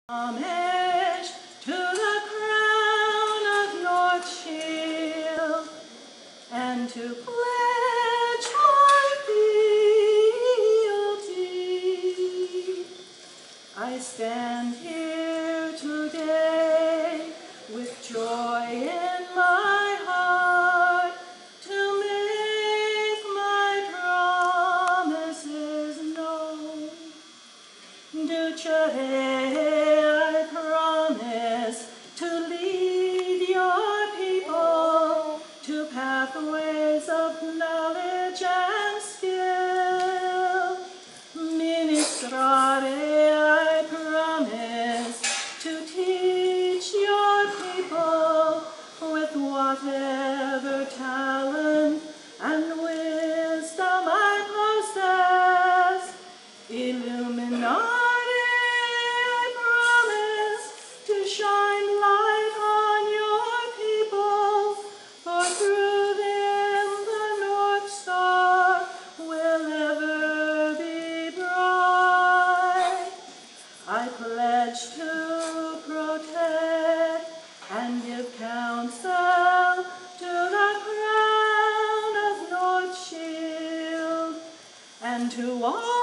Homage to the crown of Northshield, and to pledge my fealty. I stand here today with joy in my heart to make my promises known. Duce, I promise to lead your people to pathways of knowledge and skill. Ministrare, I promise to teach your people with whatever talent and wisdom I possess. Illuminare, to shine light on your people, for through them the North Star will ever be bright. I pledge to protect and give counsel to the crown of Northshield, and to all